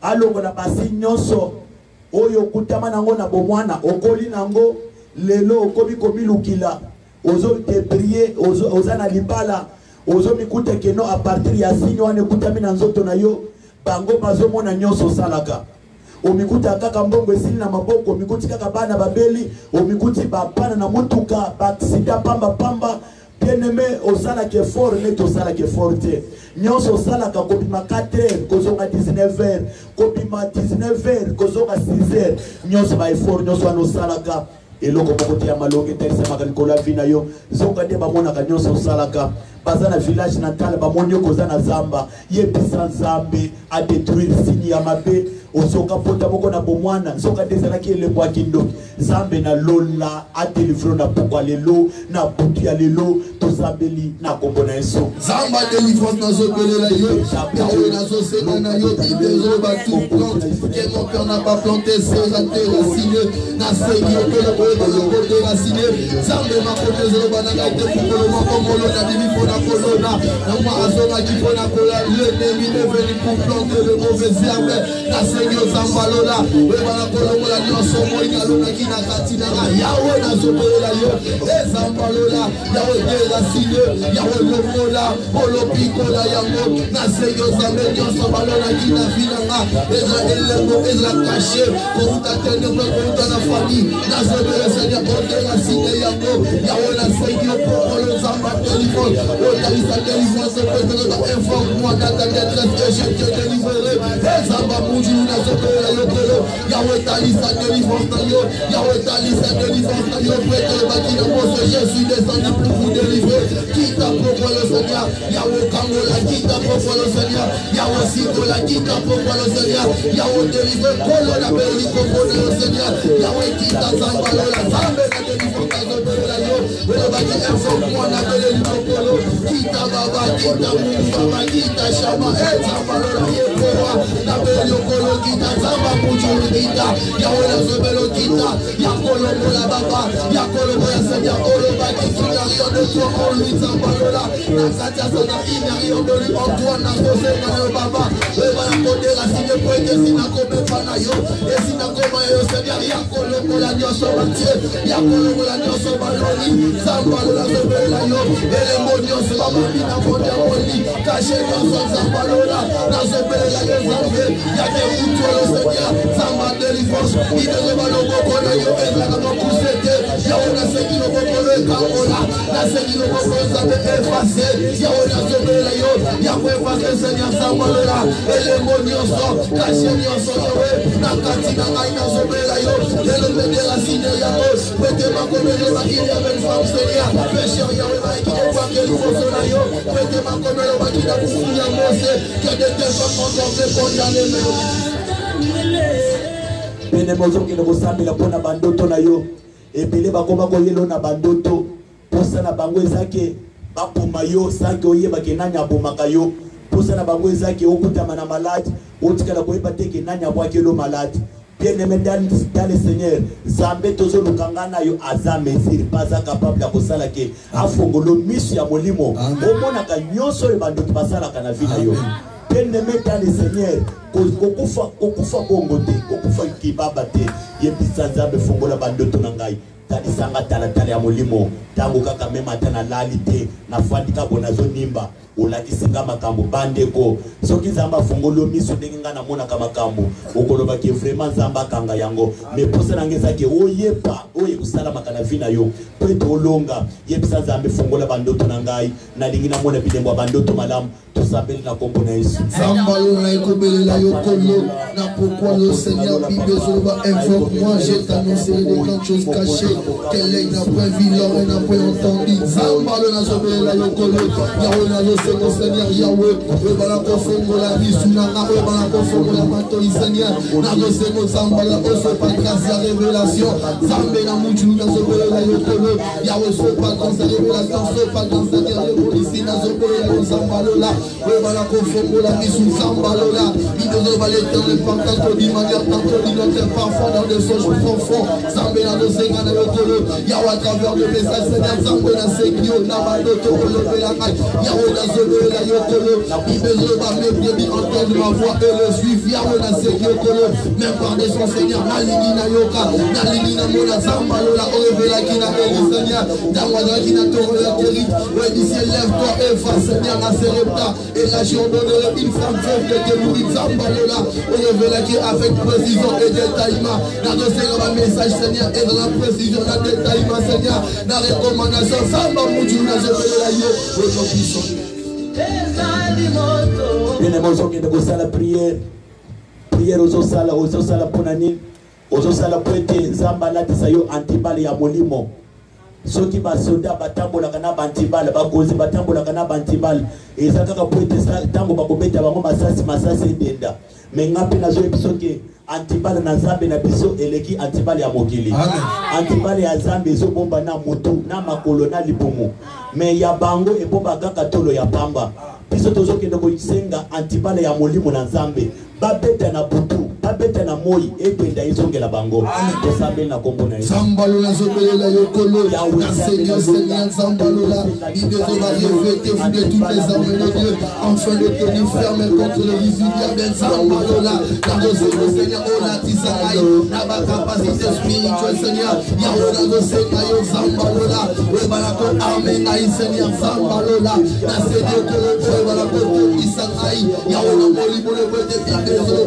[SPEAKER 4] alongo na basi nyonso oyo kutama nango na bomwana okoli nango lelo okomi komilukila ozo debrier oza na libala ozo mikute keno a partir ya sinyo ane kutami na nzoto na yo bango bazomona nyonso salaka omikuta kaka mbongo esili na maboko omikuti kaka bana babeli omikuti bapana na mutuka baksida pamba bien-aimé osala ke fort ne to sala ke forte nyonso sala ka kopima 4h kozonga 19h kopima 19h kozonga 6h nyonso ba effort nyonso ano salaka eloko moko ya malonge telisema likolo vina yo zonga de bamona ka nyonso salaka bazana village natal bamoni kozana zamba yebisa nzambe a détruire sini ya mabe osoka pota moko na bomwana soka desala ki elembo akindoki zambe na lola a délivrer na pokwa lelo na butu ya lelo to zambeli na kombo na Yesu
[SPEAKER 1] zamba délivrance na zobelela yo yawe na zosena na yo bibezo batu plante que mon père n'a pas planté ces racines na segi okolo ko de racine zambe ma kote zo bananga te kokolo mo komolo na bibi pona kolona na moi azonga ki pona kola le demi ne venu pour planter le mauvais herbe na segi zambalola we bana kolongo la nyonso mo ingalona kina katina yawe na zobelela yo zambalola yawe de racine yawe lokola polo pikola yango na segi zambe nyonso balona kina vinanga eza elengo eza caché kouta tene kouta na famille na zobelela seigneur de racine yango yawe na segi polo zamba téléphone otalisa délivrance peut-être informe-moi dans ta détresse que je te délivrerai zamba muju na zobelela yokolo yawe talisa délivrance na yo yawe talisa délivrance na yo peut-être bakina moso je suis descendu pour vous délivrer quitte pourquoi le Seigneur yawe kangola quitte pourquoi le Seigneur yawe sikola quitte pourquoi le Seigneur yawe délivrer kolo la beli pourquoi le Seigneur yawe quitte zamba lola zambe na délivrance na zobelela yo wele baki informe-moi na beli pourquoi quitte baba quitte baba quitte shama zamba lola yekoa na beli okolo quitte zamba muju quitte yawe na zobelo quitte yakolo mola baba yakolo mola Seigneur olo baki quitte rien de toi en lui zamba lola na katia sana il n'y a rien de lui en toi na kose na yo baba we bana kote la signe pointe sina kome pana yo et sina koma yo Seigneur yakolo mola nyonso batie yakolo mola nyonso baloni zamba lola zobela yo ele mo nyonso baba bina monde ya moli caché nyonso zamba lola na zobela yo zambe yake mutu le Seigneur zamba délivrance idele baloboko na yo ezaka mokusete yawe na seki loboko le kangola na seki loboko zambe effacer yawe na zobela yo yawe effacer Seigneur zamba lola ele mo nyonso caché nyonso yawe na katina ngai na zobela yo ele mede la signe yawe pete makomele bakili avec femme Seigneur pécheur yawe baiki kwa quel fosso na yo pete makomele bakina kufunya mose que de tes femmes encore condamné pene mozo ki no sambela pona bandoto na yo ebele bakoma koyelo na bandoto posa na bango ezake bapoma yo sake oyeba ke nani abomaka yo posa na bango ezake okutama na malade otikala koyeba te ke nani abwakelo malade bien-aimé dans le Seigneur zambe tozo lukanga na yo aza mesiri pas capable ya kosala ke afongolo misu ya molimo omona ka nyonso le bandoto basala kana vina yo bien-aimé dans le Seigneur kokufa bongo te kokufa kibaba te yebisa nzambe fongola bandoto na ngai talisanga talatala ya molimo tango kaka mema tana lali te na fandika bona zonimba olakisinga makambo bandeko soki nzamba fongolo miso ndenge nga namona ka makambo okoloba ke vraiment nzamba kanga yango mais posa nange zake oyepa oye kusala makana vina yo pete olonga yebisa nzambe fongola bandoto na ngai na lingi na mona bilembo bandoto malamu tosabeli na kombo na Yesu zamba lo na ekobelela yo kolo na pourquoi le Seigneur Bible zoba invoque-moi je t'annoncerai des grandes choses cachées qu'elle n'a point vu l'homme n'a point entendu zamba lo na zobelela yo kolo yawe na lo Seigneur Yahweh we bala kofongo la bisu na we bala kofongo la mato Seigneur na lo Seigneur zamba la oso pa grâce sa révélation. Zambé na mutu na zobele la yokolo. Yahweh sopa dans sa révélation, sopa dans sa guerre police na zobele la yozambalola. Webala kofongo la misu zambalola. Bidozo va l'éternel par tantôt di manière, tantôt di notre parfois dans des songes profonds. Zambé na dosenga na yokolo. Yahweh à travers le message Seigneur, Zambé na sekio na maloto relever la main. Yahweh na zobele la yokolo. Bidozo va me bien entendre ma voix et le suivre. Yahweh na sekio kolo. Même par des sons Seigneur, na ligi na yoka, na ligi na mona zambalola. On révèle qui n'a pas dit Seigneur. Dans moi qui n'a pas terri. Ouais, d'ici lève-toi et va Seigneur na Serepta. Et là j'y ordonnerai une femme veuve de Kemouri zambalola. On révèle qui avec précision et détaillement. Dans nos Seigneur, message Seigneur et dans la précision, dans le détaillement Seigneur. Dans la recommandation, Samba Moutou, na zobele la yo. Votre puissance.
[SPEAKER 4] Bien émotion qui est de la prière. Prière aux osala ponani. Aux osala poete zamba lati sayo antibale ya molimo. Soki ba soda batambola kana bantibale bakozi batambola kana bantibale. Ezaka ka poete sa tango bakobeta bango masasi ndenda. Mais ngapi na zo episoke antibale na zambe na biso eleki antibale ya mokili. Antibale ya zambe ezo bomba na motu na makolo na libumu. Mais ya bango ebomba kaka tolo ya pamba. Biso tozokende koyisenga antibale ya molimo na zambe. Babeta na butu, babeta na moi etenda izongela bango. Tosabe na kombo na Yesu.
[SPEAKER 1] Zambalola zobela yokolo. Na Seigneur zambalola. Bibezo va revêter vous de toutes les armes de Dieu, afin de tenir ferme contre le risidia ben zambalola. Na Seigneur Seigneur olatisai. Na ba capacité spirituelle Seigneur. Yahweh na Seigneur zambalola. Webala ko armé na Seigneur zambalola. Na Seigneur ko webala ko isai. Yahweh na molimo le bote.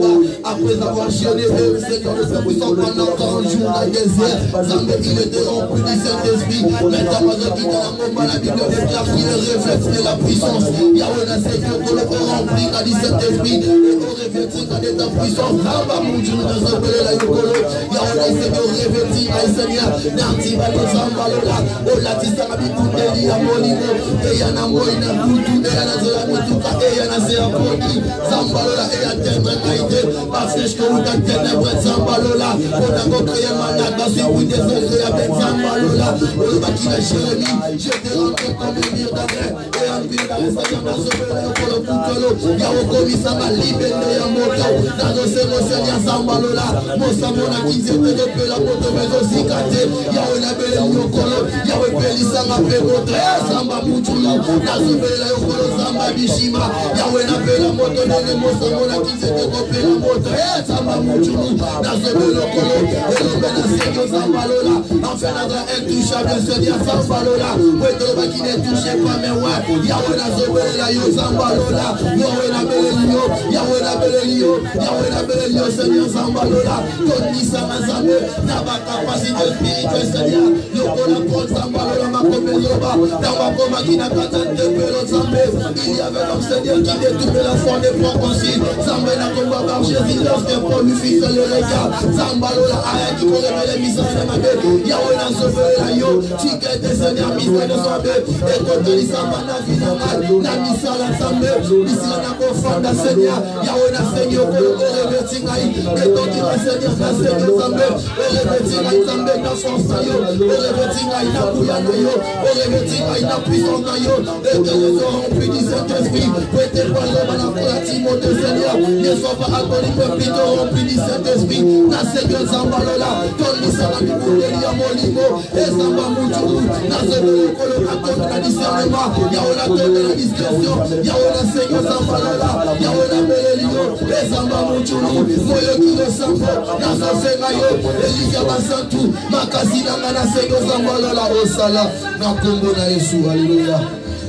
[SPEAKER 1] Après avoir jeûné le Seigneur de sa puissance pendant 40 jours dans le désert, Zambé il était rempli du Saint-Esprit. Maintenant, qui dans la bombe, la Bible déclare qu'il est revêtu de la puissance. Yahweh n'a Seigneur que le rempli du Saint-Esprit. Et on revêtit de ta puissance. Zamba Moutou dans sa belle la Yokolo. Yahweh n'a Seigneur revêti à Seigneur. N'arrive pas aux Zambalola. On l'a dit, ça m'a dit tout délit à Molino. Et y'en a Moïna, Moutou, et y'en a Zéramotouka, et y'en a Zéramoti. Zambalola, et y'en a parce que je connais la ténèbre Zambalola. On a créé mandat parce que vous désolez avec Zambalola. On va qu'il a Jérémie. Je t'ai rentré comme un mire d'adresse. Et en ville d'Arrestayon, on a sauvé le polo Poutolo. Il y a un commissaire à libérer un moto. Dans nos Seigneur Zambalola. Mon Samona qui s'est développé la moto, mais aussi gâté. Il y a un appelé Yokolo. Il y a un Pélissa à Pégotre. Zamba Moutoulou. Dans ce pays là, Yokolo Zamba Bishima. Il y a un appelé la moto de mon Samona qui s'est développé la moto. Zamba Moutoulou. Dans ce pays là, et le Bénassédio Zambalola. Enfin, dans un intouchable Seigneur Zambalola. Oui, tu vas qui n'est touché pas, mais ouais. Yahweh n'a sauvé la yo Zambalola. Yahweh n'a belé l'io. Yahweh n'a belé l'io. Yahweh n'a belé l'io, Seigneur Zambalola. Tony Samazambe. N'a pas capacité spirituelle, Seigneur. Yokola Paul Zambalola, ma commune Yoba. Dans ma coma qui n'a pas tenté de pélo Zambé. Il y avait l'homme Seigneur qui détournait la foi des porcs aussi. Zambé n'a combat par Jésus lorsque Paul lui fit le regard. Zambalola, aïe, qui pourrait les mises de ma bête. Yahweh n'a sauvé la yo. Chica était Seigneur, mise de son bête. Et quand il s'en va, n'a vu la mise à l'ensemble. Ici, on a confiance dans Seigneur. Yahweh n'a Seigneur, que le revêtir. Et quand il va Seigneur, n'a Seigneur, Zambé. Et revêtir, Zambé, n'a force à yo. Et revêtir, n'a bouillon à yo. Et revêtir, n'a puissance à yo. Et que les gens remplis du Saint-Esprit. Prêtez pas l'homme à la foi à Timothée, Seigneur. Ne sois pas alcoolique, mais plutôt rempli du Saint-Esprit. N'a Seigneur, Zambalola. Tony Salami, Koudeli, Amolimo. Et Zamba Moutourou. N'a Seigneur, Kolo, accorde la discernement. Yahweh n'a donné la discrétion. Yahweh n'a Seigneur, Zambalola. Yahweh n'a Belélio. Et Zamba Moutourou. Moyo qui ressemble. N'a Seigneur, Elia Basantou. Makasi n'a Seigneur, Zambalola. Osala. N'a Kombo na Yesu. Alléluia.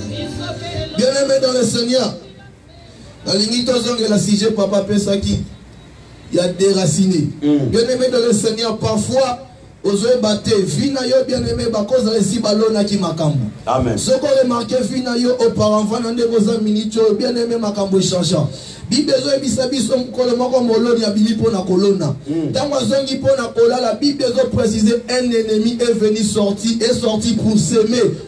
[SPEAKER 1] Bien-aimé dans le Seigneur. Dans l'initoire de la CG, Papa Pesaki, il y a déraciné. Bien-aimé dans le Seigneur, parfois, aux oeufs battés, Vinayo, bien-aimé, parce que les balona qui makambu. Amen. Ce qu'on remarque, Vinayo, auparavant, dans des miniatures, bien-aimé, makambu changeant. Bibezo ebisabi som koloma ko moloni ya bilipo na kolona. Tango zongi po na kola la Bibezo préciser un ennemi est venu sorti pour s'aimer.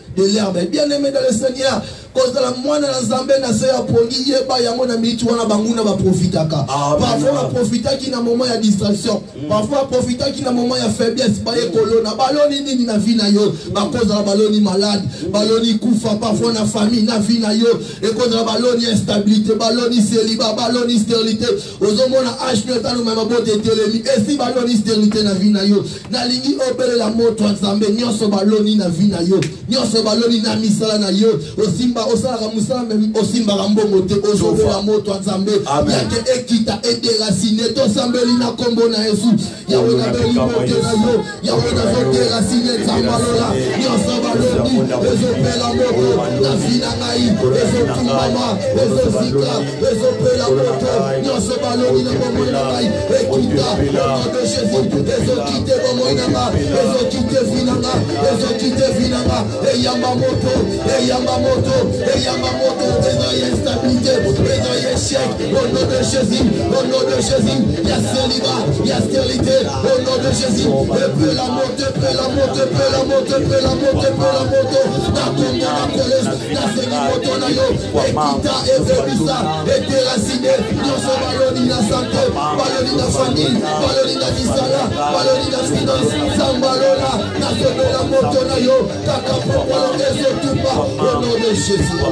[SPEAKER 1] de l'herbe. Bien aimé dans le Seigneur, cause de la moine na Zambé na seya pongi yeba yango na mitu wana banguna ba profitaka. Parfois ba profita qui na moment ya distraction. Parfois profita qui na moment ya faiblesse ba kolona. Baloni nini na vie na yo. Ba cause la baloni malade, baloni kufa parfois na famille na vie na yo. Et cause la baloni instabilité, baloni célibat, baloni stérilité. Ozomona H tano ma bote telemi. Et si baloni stérilité na vie na yo. Na lingi opere la moto Nzambe nyonso baloni na vie na yo. Nyonso baloni na misala na yo. Osimba osala musala même osimba mbongo te ozobe la moto Nzambe. Yake ekita et déraciner to sambeli na kombo na Yesu. Yawe na beli mote na yo. Yawe na zo déraciner Zambalola. Nyonso baloni ezope la moto na vie na ngai. Ezotumbama, ezozika, ezope la moto. Nyonso baloni na kombo na ngai. Ekita au nom de Jésus. Ezokite kombo na ngai. Ezokite vinanga. Ezokite vinanga. Eyamba moto. Eyamba moto. Eyamba moto. Ezoye instabilité. Ezoye échec. Au nom de Jésus. Au nom de Jésus. Il y a célibat. Il y a stérilité. Au nom de Jésus. Epée la moto. Epée la moto. Epée la moto. Epée la moto. Epée la moto. Na kombo na collège. Na seni moto na yo. Ekita ebebisa. Eteraciné. Nyonso baloni na santé. Baloni na famille. Baloni na misala. Baloni na finance. Zambalola. Na sobe la moto na yo. Kaka popolo ezotupa. Au nom de Jésus.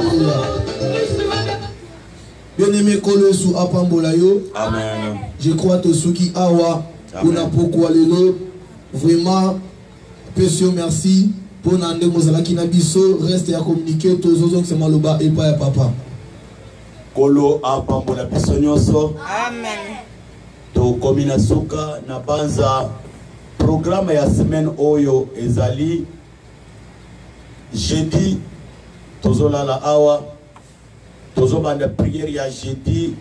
[SPEAKER 1] Bien-aimé Kolosu Apambola yo.
[SPEAKER 2] Amen.
[SPEAKER 1] Je crois que Suki Awa. On a pourquoi lelo. Vraiment. Monsieur, merci. Pour Nande Mozalaki Nabiso. Reste à communiquer. Tous les autres c'est Maloba et pas papa.
[SPEAKER 2] Kolo Apambola Bisonyoso.
[SPEAKER 3] Amen.
[SPEAKER 2] To komina suka na banza programme ya semaine oyo ezali jeudi tozolala awa tozobanda prière ya jeudi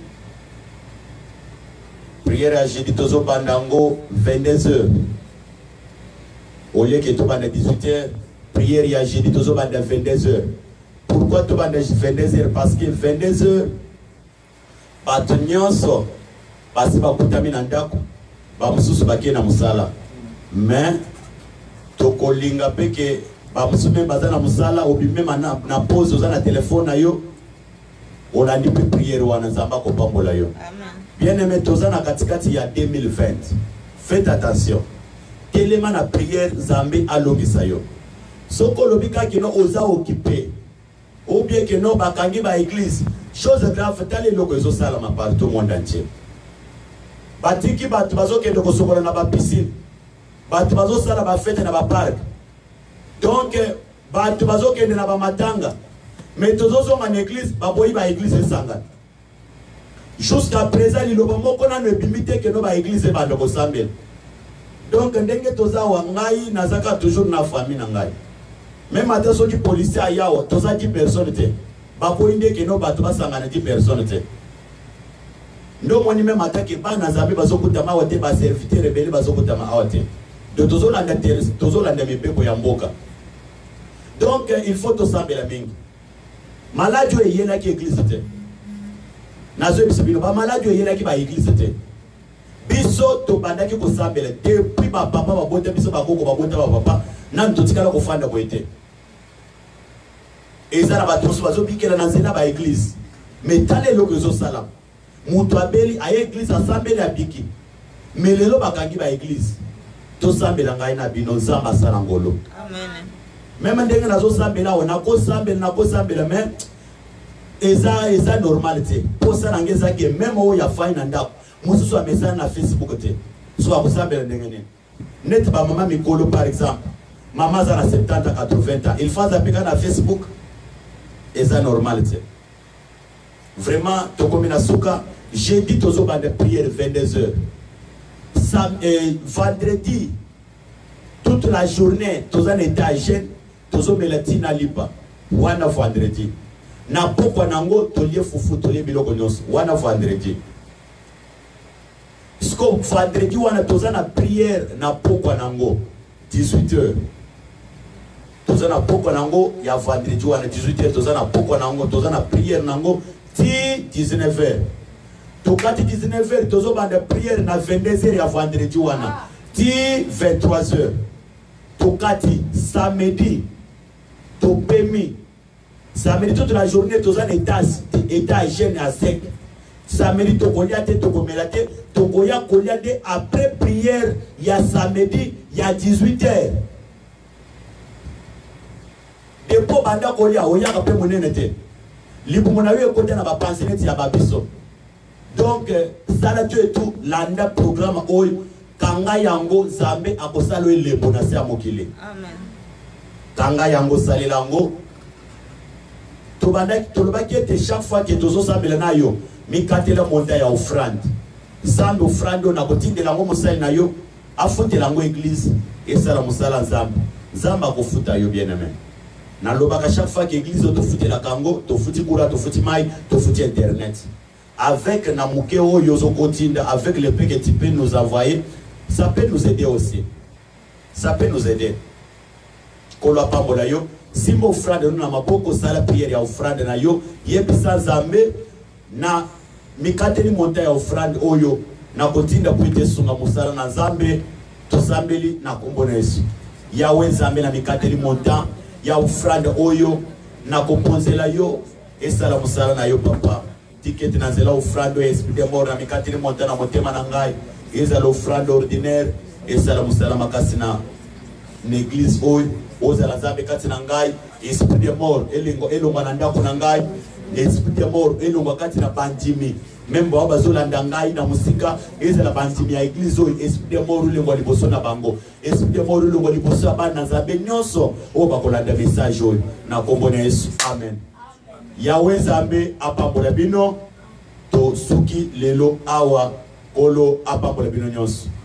[SPEAKER 2] tozobanda ngo 22h au lieu que tobanda 18h prière ya jeudi tozobanda 22h. Pourquoi tobanda 22h? Parce que 22h bato nyonso basi bakutami na ndako bamususu bakie na musala mais tokolinga peke bamususu meme baza na musala obime na pause oza na telefone na yo olandi pe prière wana Nzambe akopambola yo. Bien aimé toza na katikati ya 2020, faites attention telema na prière Nzambe alongisa yo soko lobika kino oza occupé ou bien que non bakangi ba église chose grave tali loko ezo sala ma partout au monde entier. Batiki batu bazokende kosokola na ba piscine, batu bazosala ba fête na ba parc, donc batu bazokende na ba matanga, mais tozozo en église baboyi ba église esanga jusqu'à présent liloba moko na nebimite que no ba église ba ndoko sambel. Donc ndenge toza wa ngai nazaka toujours na famille na ngai, même ata soki policier ayawo toza 10 personnes te baboyi ndeke no batu basanga na 10 personnes te. Ndo moni même attaque bana Nzambe bazokutama wote ba serviteur rebelle bazokutama awote de tozolanda tozolanda mibeko ya mboka. Donc il faut tosambela mingi maladi oyo eyelaki église te nazo biso bino ba maladi oyo eyelaki ba église te biso tobandaki kosambela depuis ba papa babota biso bakoko babota ba papa nani totikala kofanda boye te ezala bato mosusu bazobikela na nzela ba église mais tala eloko ezosala mutu abeli a église asambeli abiki mais lelo bakangi ba église tosambela ngai na bino Nzambe asala ngolo.
[SPEAKER 3] Amen.
[SPEAKER 2] Même ndenge nazosambela ona kosambela mais eza normalité posa na ngeza ke même oyo ya fai na ndako mosusu amesana na Facebook te so akosambela ndenge nini net ba mama mikolo par exemple mama za na 70 à 80 ans il faut apika na Facebook eza normalité. Vraiment tokomina suka jeudi tozo bande prière 22h vendredi toute la journée tozo en état jeune tozo melatina lipa wana vendredi na pokwa nango tolie fufu tolie biloko nyonso wana vendredi sko vendredi wana tozo na prière na pokwa nango 18h tozo na pokwa nango ya vendredi wana 18h tozo na pokwa nango tozo na prière nango 19h tokati 19h tozo banda prière na 22h ya vendredi wana 23h tokati samedi
[SPEAKER 4] topemi samedi toute la journée tous en état jeune à sec samedi tokolia te tokomela te tokoya kolia te après prière il y a samedi il y a 18h depo banda kolia oya ka pe monene te libu mona yo côté na ba pensionnaire ya babiso donc ça là tu et tout landa programme oyo kanga yango zambe akosalo elebo na se amokile
[SPEAKER 3] Amen.
[SPEAKER 4] kanga yango salelango tolobaki ete chaque fois que tozosambela na yo mikatela monta ya offrande zambe offrande na kotindela ngo mosali na yo afutela ngo église esala mosala nzambe nzambe akofuta yo bien aimé na lobaka chaque fois que église tofutela kango tofuti kura tofuti mai tofuti internet avec na muke oyo zokotinda avec le peu que tu peux nous envoyer ça peut nous aider aussi ça peut nous aider kolo apambola yo simbo offrande na maboko sala prière ya offrande na yo yebisa zambe na mikateli monta ya offrande oyo na kotinda kuite sunga musala na zambe tosambeli na kombona Yesu yawe zambe na mikateli monta ya offrande oyo na koponzela yo esala musala na yo papa tiketi na zela offrande esprit de mort na mikateli monta na motema na ngai ezala offrande ordinaire esala musala makasi na l'église oyo ozala zambe kati na ngai esprit de mort elonga na ndako na ngai esprit de mort elonga kati na bandimi même ba bazolanda ngai na musika ezala bandimi ya église oyo esprit de mort elonga liboso na bango esprit de mort elonga liboso ya bana zambe nyonso oyo bakolanda message oyo na kombo na Yesu amen yawe zambe apambola bino to suki lelo awa kolo apambola bino nyonso